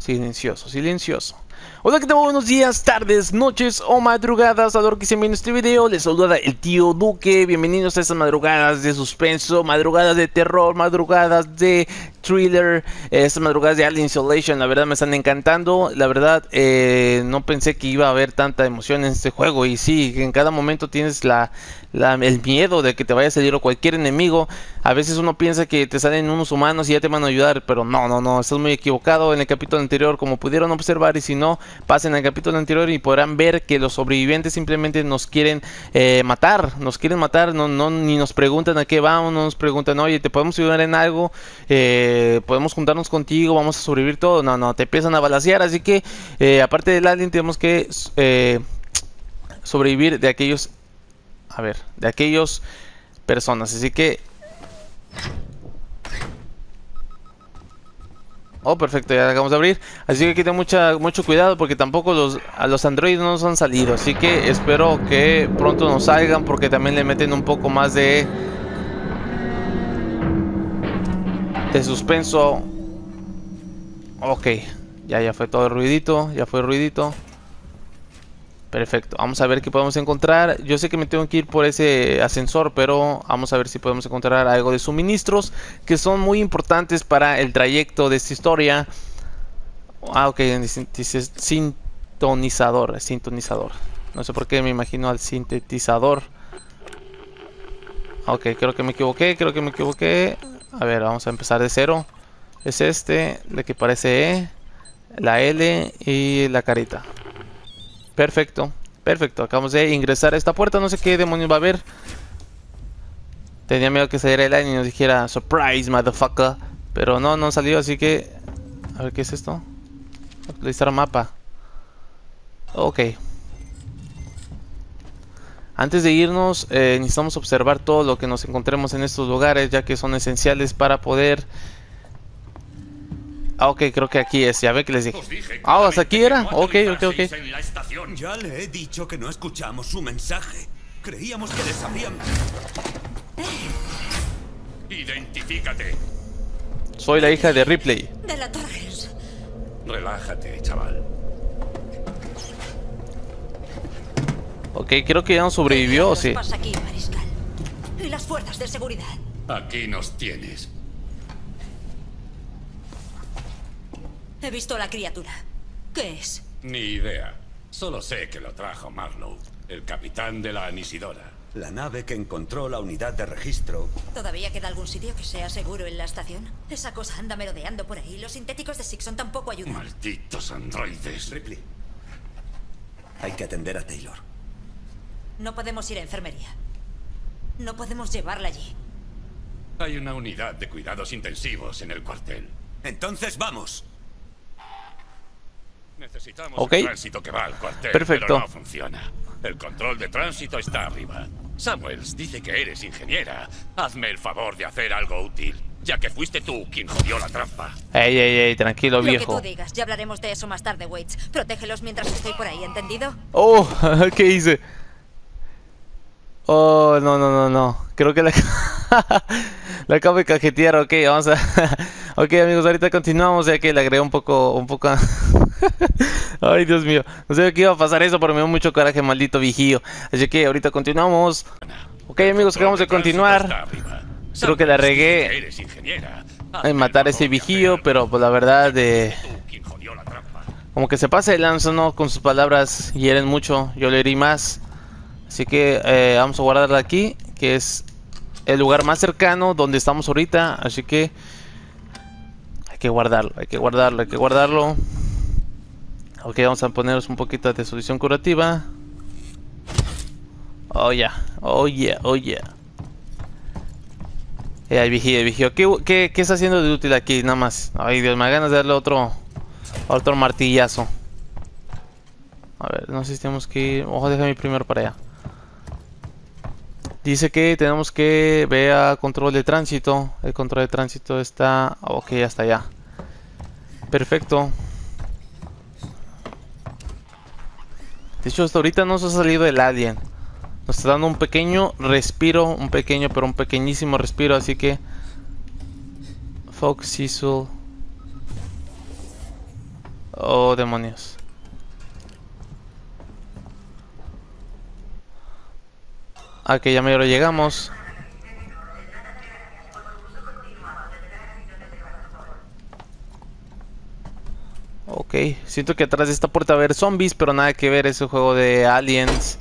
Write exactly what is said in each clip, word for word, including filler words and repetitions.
Silencioso, silencioso. Hola, ¿qué tal? Buenos días, tardes, noches o madrugadas. A lo que se viene este video, les saluda el tío Duque. Bienvenidos a estas madrugadas de suspenso, madrugadas de terror, madrugadas de thriller, eh, estas madrugadas de Alien Isolation. La verdad me están encantando. La verdad eh, no pensé que iba a haber tanta emoción en este juego. Y sí, en cada momento tienes la, la, el miedo de que te vaya a salir cualquier enemigo. A veces uno piensa que te salen unos humanos y ya te van a ayudar, pero no, no, no, estás muy equivocado. En el capítulo anterior, como pudieron observar, y si no, pasen al capítulo anterior y podrán ver que los sobrevivientes simplemente nos quieren eh, matar, nos quieren matar, no, no, ni nos preguntan a qué vamos, no nos preguntan, oye, ¿te podemos ayudar en algo? Eh, ¿podemos juntarnos contigo? ¿Vamos a sobrevivir todo? No, no, te empiezan a balacear, así que eh, aparte del alien tenemos que eh, sobrevivir de aquellos, a ver, de aquellos personas, así que... Oh, perfecto, ya acabamos de abrir. Así que hay que tener mucha, mucho cuidado porque tampoco los, a los androides no nos han salido. Así que espero que pronto nos salgan porque también le meten un poco más de... De suspenso. Ok, ya, ya fue todo el ruidito, ya fue el ruidito. Perfecto, vamos a ver qué podemos encontrar. Yo sé que me tengo que ir por ese ascensor, pero vamos a ver si podemos encontrar algo de suministros que son muy importantes para el trayecto de esta historia. Ah, ok, dice sintonizador, sintonizador. No sé por qué me imagino al sintetizador. Ok, creo que me equivoqué, creo que me equivoqué. A ver, vamos a empezar de cero. Es este, de que parece E, la L y la carita. Perfecto, perfecto, acabamos de ingresar a esta puerta, no sé qué demonios va a haber. Tenía miedo que saliera el alien y nos dijera surprise, motherfucker. Pero no, no salió, así que... A ver, ¿qué es esto? Actualizar mapa. Ok. Antes de irnos, eh, necesitamos observar todo lo que nos encontremos en estos lugares, ya que son esenciales para poder... Ah, ok, creo que aquí es, ya ve que les dije. Ah, ¿hasta aquí era? Ok, ok, ok. En la estación. Ya le he dicho que no escuchamos su mensaje. Creíamos que les habían... Identifícate. Soy la hija de Ripley. De la Torres. Relájate, chaval. Ok, creo que ya no sobrevivió, ¿o sí? ¿Qué pasa aquí, Mariscal? Y las fuerzas de seguridad. Aquí nos tienes. He visto a la criatura. ¿Qué es? Ni idea. Solo sé que lo trajo Marlowe, el capitán de la Anisidora. La nave que encontró la unidad de registro. ¿Todavía queda algún sitio que sea seguro en la estación? Esa cosa anda merodeando por ahí. Los sintéticos de Sixon tampoco ayudan. Malditos androides. Ripley. Hay que atender a Taylor. No podemos ir a enfermería. No podemos llevarla allí. Hay una unidad de cuidados intensivos en el cuartel. Entonces vamos. Necesitamos Ok. el tránsito que va al cuartel. Perfecto. Pero no funciona. El control de tránsito está arriba. Samuels dice que eres ingeniera. Hazme el favor de hacer algo útil, ya que fuiste tú quien jodió la trampa. Ey, ey, ey, tranquilo, Lo que viejo. tú digas. Ya hablaremos de eso más tarde, Waits. Protégelos mientras estoy por ahí, ¿entendido? Oh, ¿qué hice? Oh, no, no, no, no. Creo que la, la acabo de cajetear. Ok, vamos a... Ok, amigos, ahorita continuamos, ya que le agregué un poco... Un poco... Ay, Dios mío. No sé qué iba a pasar eso, pero me dio mucho coraje, maldito vigío. Así que ahorita continuamos. Ok, amigos, acabamos de continuar. Creo que la regué en matar a ese vigío, pero pues la verdad de... Como que se pasa el lanzo, ¿no? Con sus palabras hieren mucho. Yo le herí más. Así que eh, vamos a guardarla aquí, que es el lugar más cercano donde estamos ahorita. Así que hay que guardarlo, hay que guardarlo, hay que guardarlo. Ok, vamos a ponernos un poquito de solución curativa. Oh yeah, oh yeah, oh yeah. Eh, el vigío, el vigío. ¿Qué, qué, ¿Qué está haciendo de útil aquí? Nada más. Ay, Dios, me da ganas de darle otro, otro martillazo. A ver, no sé si tenemos que ir... Ojo, déjame ir primero para allá. Dice que tenemos que ver a control de tránsito. El control de tránsito está... Ok, hasta allá. Perfecto. De hecho, hasta ahorita no se ha salido el alien. Nos está dando un pequeño respiro. Un pequeño, pero un pequeñísimo respiro. Así que... Fox Cecil. Oh, demonios. Aquí ya medio llegamos. Ok, siento que atrás de esta puerta va a haber zombies, pero nada que ver, es un juego de aliens.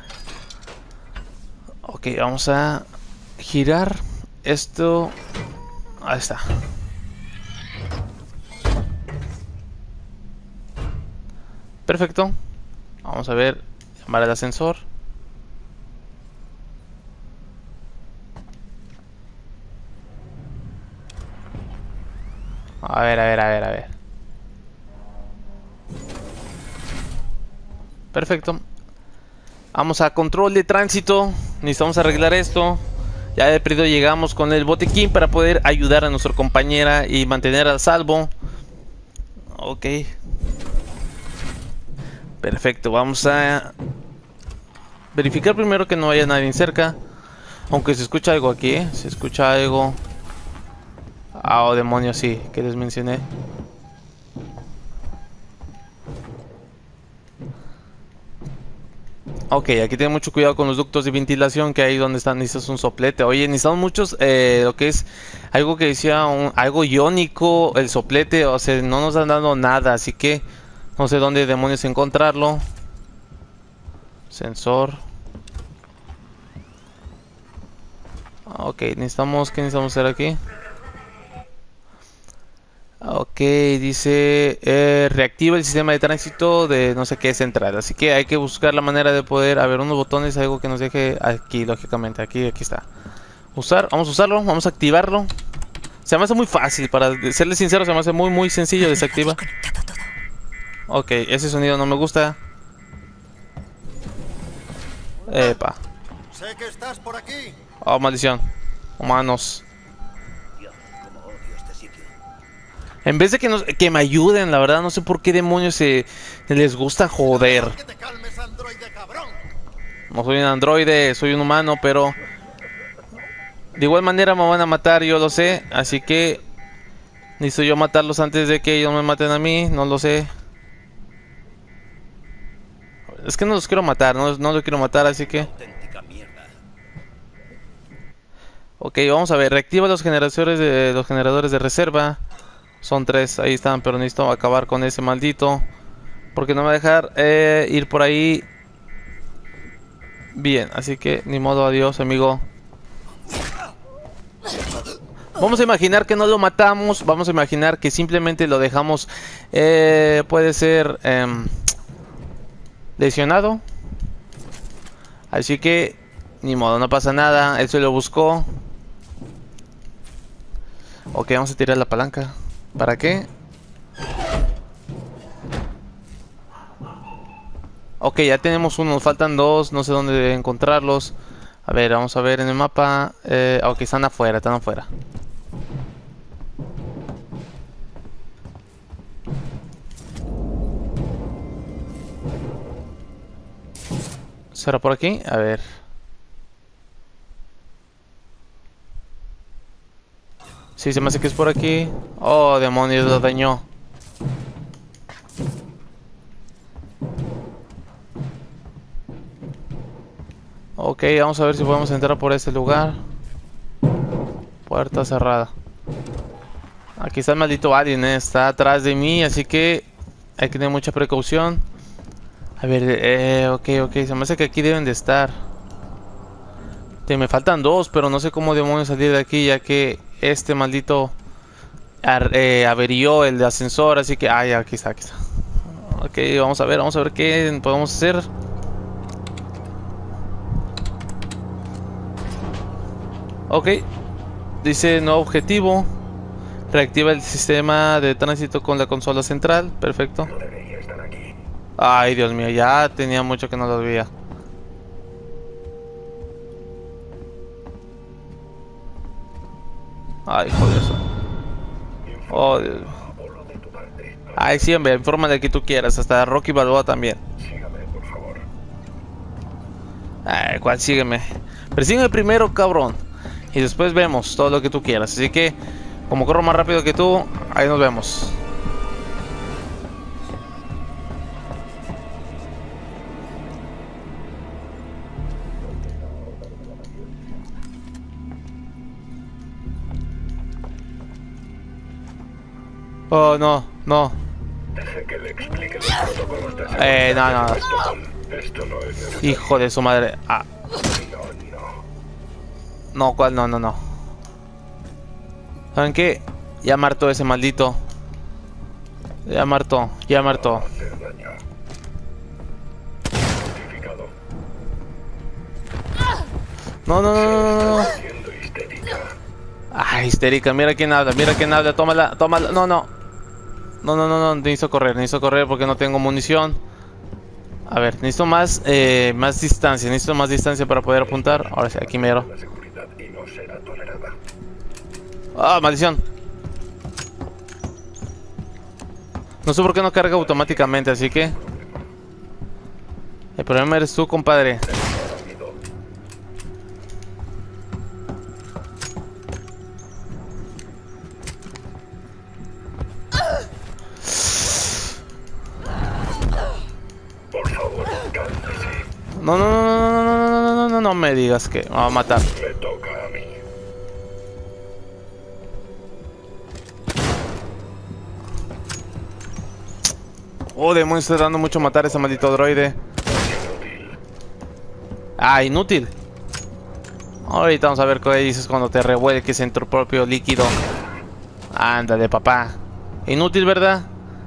Ok, vamos a girar esto. Ahí está. Perfecto. Vamos a ver, llamar al ascensor. A ver, a ver, a ver, a ver. Perfecto. Vamos a control de tránsito. Necesitamos arreglar esto. Ya de perdido llegamos con el botiquín para poder ayudar a nuestra compañera y mantener a salvo. Ok. Perfecto, vamos a verificar primero que no haya nadie cerca. Aunque se escucha algo aquí, ¿eh? Se escucha algo. Ah, oh, demonios, sí, que les mencioné. Ok, aquí ten mucho cuidado con los ductos de ventilación que hay donde están, necesitas un soplete. Oye, necesitamos muchos, eh, lo que es algo que decía, un, algo iónico, el soplete, o sea, no nos han dado nada, así que no sé dónde demonios encontrarlo. Sensor. Ok, necesitamos, ¿qué necesitamos hacer aquí? Ok, dice eh, reactiva el sistema de tránsito de no sé qué central. Así que hay que buscar la manera de poder, a ver, unos botones, algo que nos deje aquí, lógicamente. Aquí, aquí está. Usar, vamos a usarlo, vamos a activarlo. Se me hace muy fácil, para serles sincero, se me hace muy, muy sencillo desactiva. Ok, ese sonido no me gusta. Epa. Sé que estás por aquí. Oh, maldición. Humanos. En vez de que, nos, que me ayuden, la verdad, no sé por qué demonios se, se les gusta joder. Que te calmes, androide cabrón. No soy un androide, soy un humano, pero de igual manera me van a matar, yo lo sé. Así que necesito yo matarlos antes de que ellos me maten a mí, no lo sé. Es que no los quiero matar, no, no los quiero matar, así que... Ok, vamos a ver, reactiva los generadores de, los generadores de reserva. Son tres, ahí están, pero necesito acabar con ese maldito. Porque no me va a dejar eh, ir por ahí. Bien, así que ni modo, adiós, amigo. Vamos a imaginar que no lo matamos. Vamos a imaginar que simplemente lo dejamos. Eh, puede ser eh, lesionado. Así que ni modo, no pasa nada. Él se lo buscó. Ok, vamos a tirar la palanca. ¿Para qué? Ok, ya tenemos uno, nos faltan dos, no sé dónde encontrarlos. A ver, vamos a ver en el mapa. eh, Ok, están afuera, están afuera. ¿Será por aquí? A ver. Sí, se me hace que es por aquí. Oh, demonios, lo dañó. Ok, vamos a ver si podemos entrar por este lugar. Puerta cerrada. Aquí está el maldito alien, ¿eh? Está atrás de mí, así que hay que tener mucha precaución. A ver, eh, ok, ok, se me hace que aquí deben de estar. Te, me faltan dos, pero no sé cómo demonios salir de aquí, ya que este maldito eh, averió el de ascensor, así que... Ah, ya, aquí está, aquí está. Ok, vamos a ver, vamos a ver qué podemos hacer. Ok, dice nuevo objetivo. Reactiva el sistema de tránsito con la consola central. Perfecto. Ay, Dios mío, ya tenía mucho que no lo veía. Ay, joder eso. Oh, Dios. Ay, sí, hombre, informa de que tú quieras. Hasta Rocky Balboa también. Ay, ¿cuál sígueme? Persígueme primero, cabrón. Y después vemos todo lo que tú quieras. Así que, como corro más rápido que tú, ahí nos vemos. Oh, no, no. Deje que le explique los protocolos de Eh, no, no. Esto no es necesario. Hijo de su madre. Ah. No, no. No, ¿cuál? No, no, no. ¿Saben qué? Ya martó ese maldito. Ya martó, ya martó. Hacer daño. Identificado. No, no, no, no, no, no. Siendo histérica. Ah, histérica, mira quién habla, mira quién habla, tómala, tómala, no, no. No, no, no, no, necesito correr, necesito correr porque no tengo munición. A ver, necesito más, eh, más distancia, necesito más distancia para poder apuntar. Ahora sí, aquí mero. La seguridad y no será tolerada. Ah, maldición. No sé por qué no carga automáticamente, así que... El problema eres tú, compadre. Por favor, cálmese. No, no, no, no, no, no, no, no, no, no, no me digas que me va a matar. Le toca a mí. Oh, demonios, está dando mucho matar a ese maldito droide. Ah, inútil. Ahorita vamos a ver qué dices cuando te revuelques en tu propio líquido. Ándale, papá. Inútil, ¿verdad?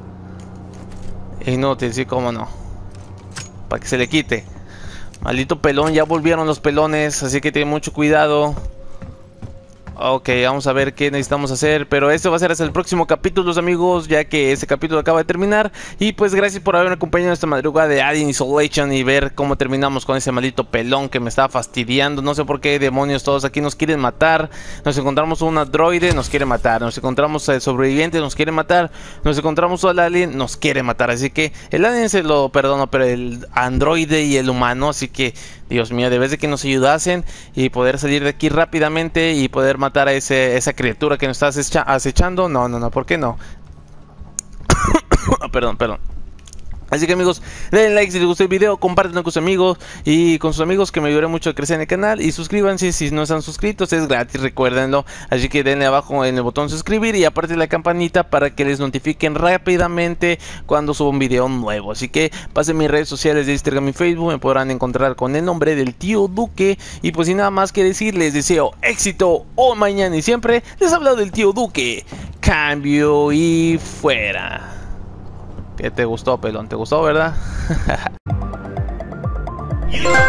Inútil, sí, cómo no. Para que se le quite. Maldito pelón, ya volvieron los pelones, así que ten mucho cuidado. Ok, vamos a ver qué necesitamos hacer. Pero esto va a ser hasta el próximo capítulo, amigos, ya que este capítulo acaba de terminar. Y pues gracias por haberme acompañado esta madrugada de Alien Isolation y ver cómo terminamos con ese maldito pelón que me estaba fastidiando. No sé por qué demonios todos aquí nos quieren matar. Nos encontramos un androide, nos quiere matar. Nos encontramos al sobreviviente, nos quiere matar. Nos encontramos al alien, nos quiere matar. Así que el alien se lo perdono, pero el androide y el humano, así que... Dios mío, debes de que nos ayudasen y poder salir de aquí rápidamente y poder matar a ese, esa criatura que nos estás acechando. No, no, no, ¿por qué no? Perdón, perdón. Así que amigos, denle like si les gustó el video, compártanlo con sus amigos y con sus amigos, que me ayudará mucho a crecer en el canal. Y suscríbanse si no están suscritos, es gratis, recuérdenlo. Así que denle abajo en el botón suscribir y aparte la campanita para que les notifiquen rápidamente cuando suba un video nuevo. Así que pasen mis redes sociales de Instagram y Facebook, me podrán encontrar con el nombre del tío Duque. Y pues sin nada más que decir, les deseo éxito hoy, mañana y siempre. Les ha hablado del tío Duque. Cambio y fuera. ¿Qué te gustó, pelón? ¿Te gustó, verdad? You